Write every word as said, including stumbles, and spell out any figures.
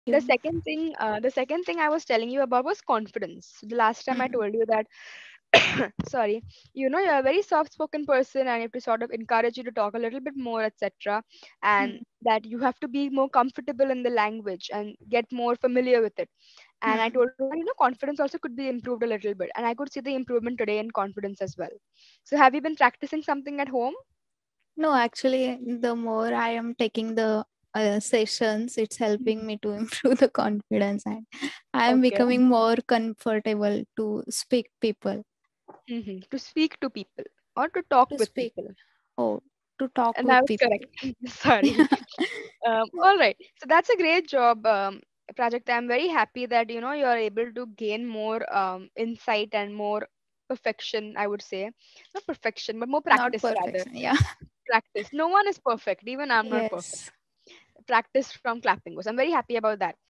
The you. second thing, uh, the second thing I was telling you about was confidence. So the last time I Mhm. told you that, sorry, you know, you're a very soft-spoken person, and you have to sort of encourage you to talk a little bit more, et cetera. And Mhm. that you have to be more comfortable in the language and get more familiar with it. And I Mhm. told her, you know, confidence also could be improved a little bit, and I could see the improvement today in confidence as well. So, have you been practicing something at home? No, actually, the more I am taking the uh, sessions, it's helping Mhm. me to improve the confidence, and I am Okay. becoming more comfortable to speak people, Hmm. To speak to people or to talk to with speak, people. oh, to talk And I with was people. correct. Sorry. Um, all right. So that's a great job, um, Prajakta. I'm very happy that you know you're able to gain more um, insight and more perfection. I would say, not perfection, but more Not practice rather. perfection, yeah. Practice. No one is perfect. Even I'm not perfect. Yes. Practice from clapping goes. I'm very happy about that.